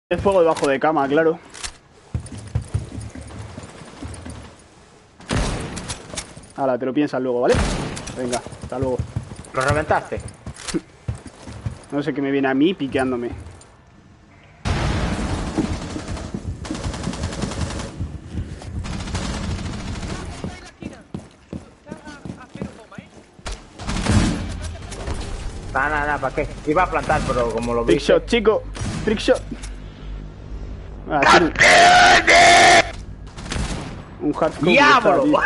Es fuego debajo de cama, claro. Ahora, te lo piensas luego, ¿vale? Venga, hasta luego. ¿Lo reventaste? No sé qué me viene a mí piqueándome. Nada, ¿para qué? Iba a plantar, pero como lo vi. Trick shot, chico. Trick shot. Ah, un hardcore. ¡Diablo!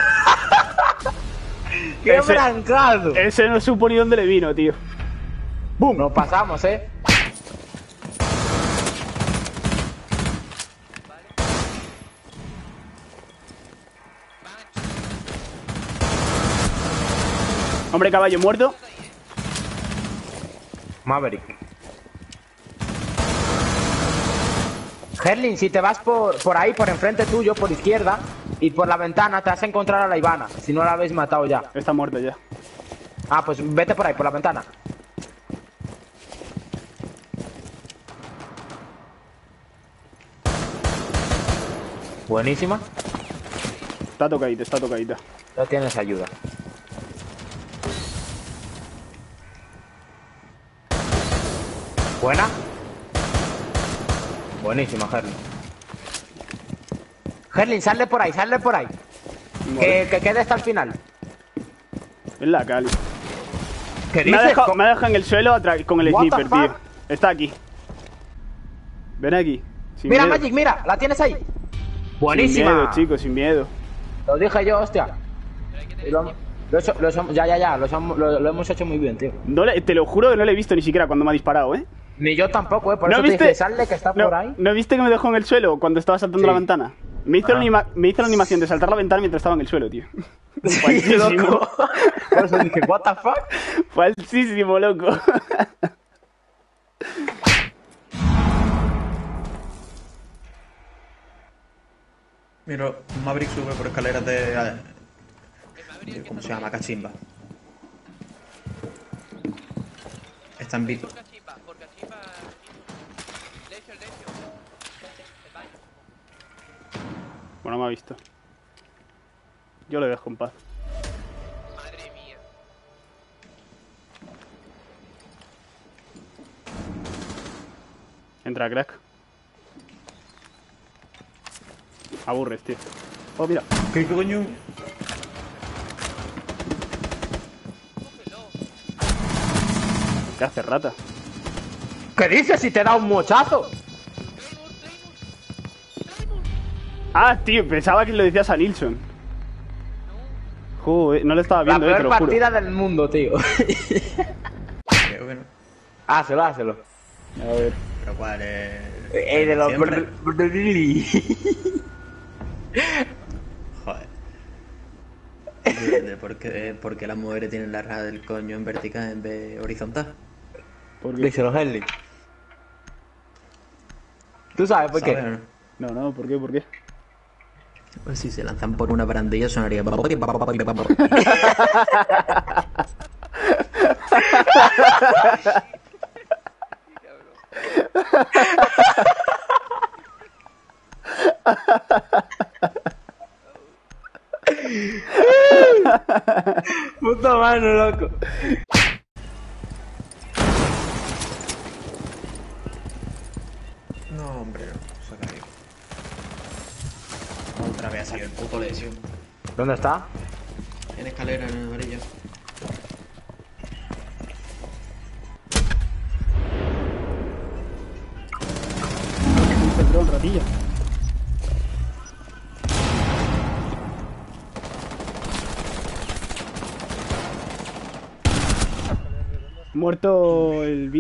¡Qué brancado! Ese no supo ni dónde le vino, tío. ¡Bum! Nos pasamos, Hombre caballo muerto. Maverick. Herlin, si te vas por ahí, por enfrente tuyo, por izquierda, y por la ventana, te vas a encontrar a la Ivana. Si no la habéis matado ya. Está muerto ya. Ah, pues vete por ahí, por la ventana. Buenísima. Está tocadita, está tocadita. Ya tienes ayuda. Buena. Buenísima, Herlin. Herlin, sale por ahí, sale por ahí. Vale. Que quede hasta el final. Es la Cali. ¿Qué Me ha dices? dejado en el suelo con el What the sniper, fuck? tío. Está aquí. Ven aquí. Sin Mira, miedo. Magic, mira, la tienes ahí. Sin Buenísima. miedo, chicos, sin miedo. Lo dije yo, hostia. Y lo hemos hecho muy bien, tío. No te lo juro que no le he visto ni siquiera cuando me ha disparado, ¿eh? Ni yo tampoco, por ¿No eso te viste? dije, sale que está por ahí. ¿No viste que me dejó en el suelo cuando estaba saltando Sí. la ventana? Me hizo la animación de saltar la ventana mientras estaba en el suelo, tío. Sí, Falsísimo. loco. Por eso dije, what the fuck. Falsísimo, loco. Mira, Maverick sube por escaleras de ¿cómo se llama? Cachimba. Está en Vito. Bueno, me ha visto. Yo le dejo en paz. Madre mía. Entra, crack. Aburres, tío. Oh, mira. ¿Qué coño? ¿Qué hace, rata? ¿Qué dices si te da un mochazo? Ah, tío, pensaba que lo decías a Nilsson. Joder, no le estaba La viendo, te peor lo juro. partida del mundo, tío. Creo que no. Hácelo. A ver. Pero cuál es. De los... Siempre. Joder. ¿Por qué las mujeres tienen la raja del coño en vertical en vez de horizontal? ¿Por qué? Díselo, Herlin. ¿Tú sabes por qué? ¿Sabes o no? No, ¿por qué? ¿Por qué? Pues si se lanzan por una barandilla sonaría. Puta mano, loco. No, hombre, no. Se ha caído. Otra vez ha salido el puto lesión. ¿Dónde está? En escalera, en amarilla. Perdón, ratilla. Muerto el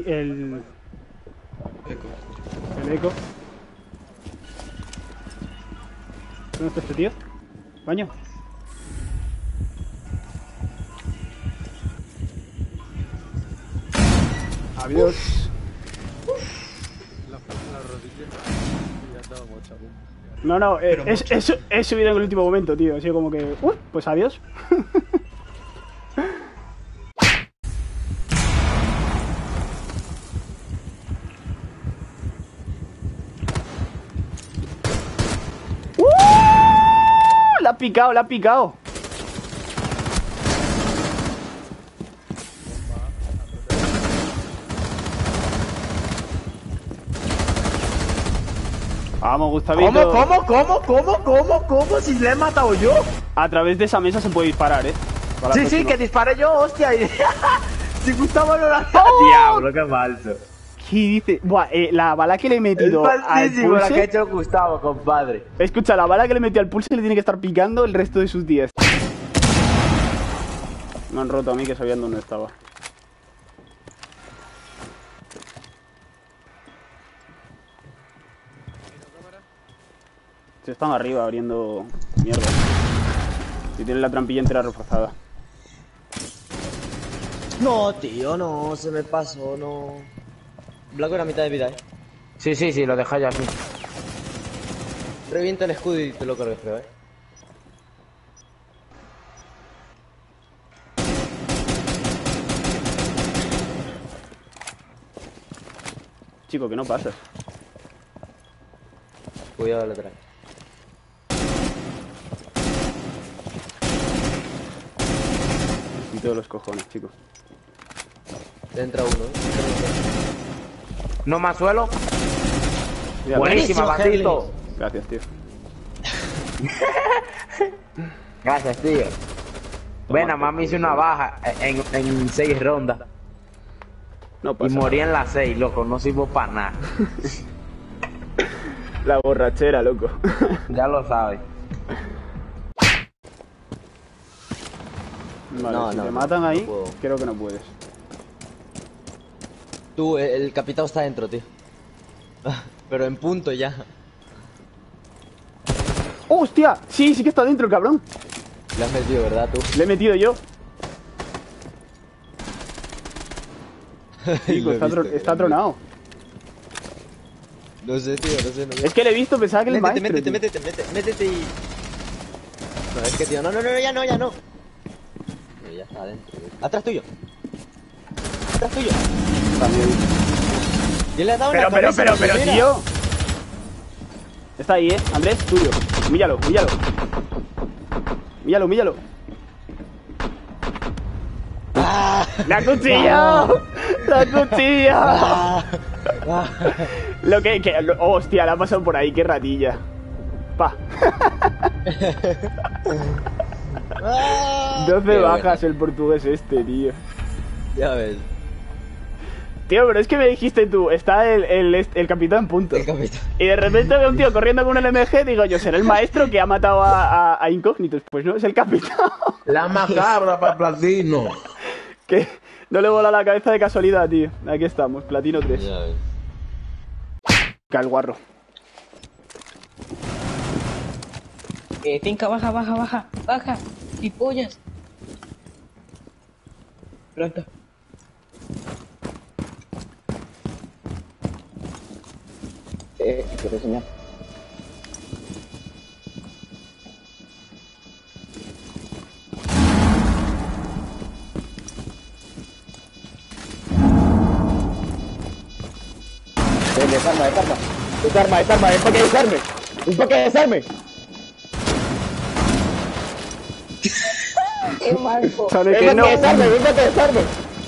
Eco. eco. ¿Dónde está este tío? Baño. Adiós. No, he subido en el último momento, tío. Ha sido como que... pues adiós. la ha picado, la ha picado. Vamos, Gustavito. ¿Cómo? Si le he matado yo. A través de esa mesa se puede disparar, Para la Sí, próxima. que disparé yo, hostia. Si Gustavo no la... ¡Oh! Diablo, qué falso. ¿Qué dice? Buah, la bala que le he Es metido al falsísimo la que ha pulse. hecho Gustavo, compadre. Escucha, la bala que le metió al pulse le tiene que estar picando el resto de sus días. Me han roto a mí que sabían dónde estaba. Se están arriba abriendo mierda. Y tienen la trampilla entera reforzada. No, tío, no, se me pasó, no. Blanco era mitad de vida, Sí, lo dejáis aquí. Revienta el escudo y te lo cargues, creo, Chico, que no pasas. Cuidado lateral. Y todos los cojones, chicos. Te entra uno, No más suelo. Mira, Buenísima, Buenísimo, Batito. gracias, tío. Gracias, tío. Ven, a mami hice una baja en 6 rondas. No Y pasa. morí en las 6, loco. No sirvo para nada. La borrachera, loco. Ya lo sabes. Vale, No, si no, te no, matan ahí, no puedo. creo que no puedes. Tú, el capitán está dentro, tío. Pero en punto ya. ¡Oh, hostia! Sí, sí que está dentro el cabrón. Le has metido, ¿verdad, tú? Le he metido yo. Lo Chico, he está, visto, está tronado. No sé, tío, no sé. Es que le he visto, pensaba que el Métete, maestro. métete y... No, es que, tío, no, ya no. No, ya está adentro. Atrás tuyo. Yo le he dado en la cabeza, Pero, mira. tío. Está ahí, Andrés, tuyo. Míllalo. Míllalo. ¡Ah! ¡La cuchilla! ¡La cuchilla! ¡Ah! Oh, hostia, la ha pasado por ahí, qué ratilla. Pa. ¡Ah! 12 Qué bajas el portugués este, tío. buena. Ya ves. Tío, pero es que me dijiste tú, está el capitán punto. El capitán. Y de repente veo un tío corriendo con un LMG, digo yo, será el maestro que ha matado a Incógnitos. Pues no, es el capitán. La macabra para platino. Que no le vola la cabeza de casualidad, tío. Aquí estamos, platino 3. Ya ves. Cae el guarro. Finca, baja. Y pollas. Pronto. Quiero enseñar. Desarma, es para que desarme. ¡Qué manco! ¿Sabe que no? desarme.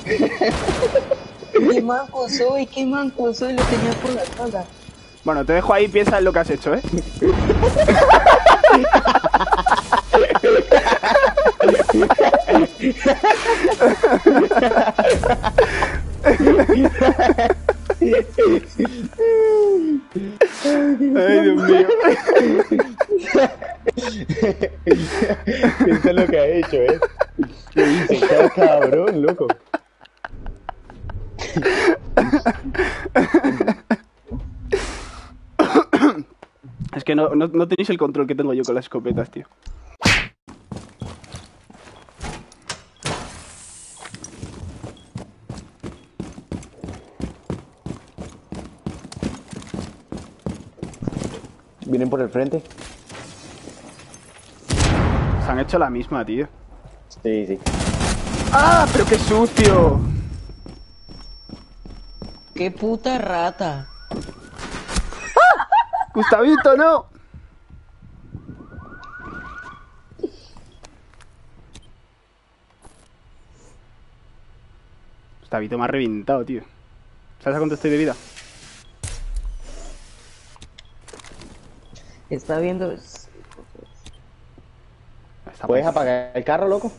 ¡Qué manco soy! Lo tenía por la espalda. Bueno, te dejo ahí, piensa en lo que has hecho, ¿eh? Ay, Dios mío. Piensa en lo que ha hecho, ¿Qué dice? Cada cabrón, loco. Es que no tenéis el control que tengo yo con las escopetas, tío. Vienen por el frente. Se han hecho la misma, tío. Sí. ¡Ah! ¡Pero qué sucio! ¡Qué puta rata! ¡Gustavito, no! Gustavito me ha reventado, tío. ¿Sabes a cuánto estoy de vida? Está viendo. Está ¿Puedes pues- apagar el carro, loco?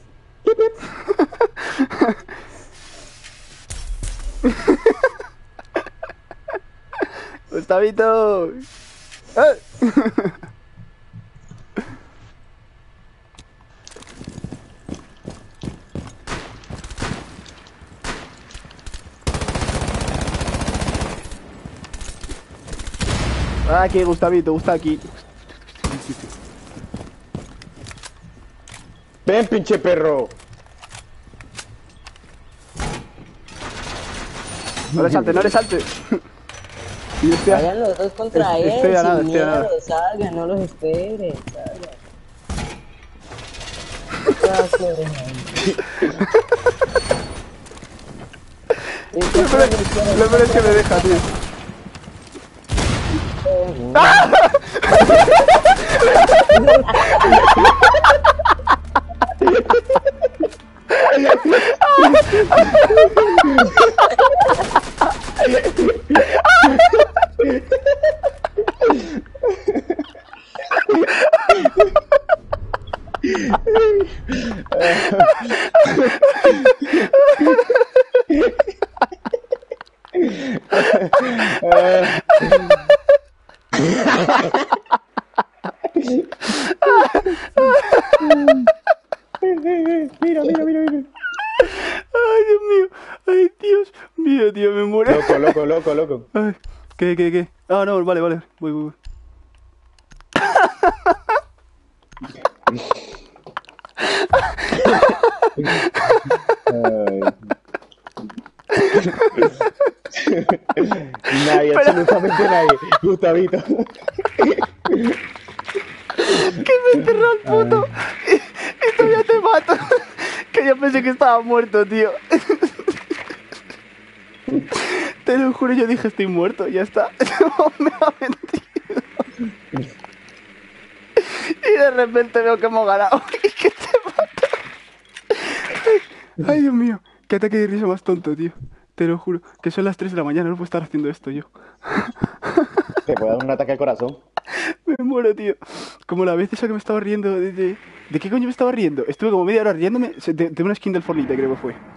¡Gustavito! ¡Eh! Aquí, Gustavito, gusta aquí. ¡Ven, pinche perro! No le salte, no le salte. Y yo estoy Vayan los dos contra él. Estoy a nada, sin estoy a nada. miedo, salgan, no los esperen. Salgan. Ah, pobre gente. Lo peor es que me deja, tío. Mira, mira, mira, mira. Ay, Dios mío. Ay, Dios mío, tío, me muero. Loco, loco, loco, loco. Ay, ¿qué? Ah, no, vale, vale. Voy. Nadie, absolutamente nadie. Gustavito. Que me enterró el puto. Y todavía te mato. Que yo pensé que estaba muerto, tío. Te lo juro, yo dije estoy muerto, ya está. No, me ha mentido. Y de repente veo que hemos ganado. Y que te mato. Ay, Dios mío. Qué ataque de risa más tonto, tío. Te lo juro. Que son las 3 de la mañana, no puedo estar haciendo esto yo. Te puede dar un ataque al corazón. Me muero, tío. Como la vez esa que me estaba riendo ¿De qué coño me estaba riendo? Estuve como media hora riéndome de una skin del Fortnite, creo que fue.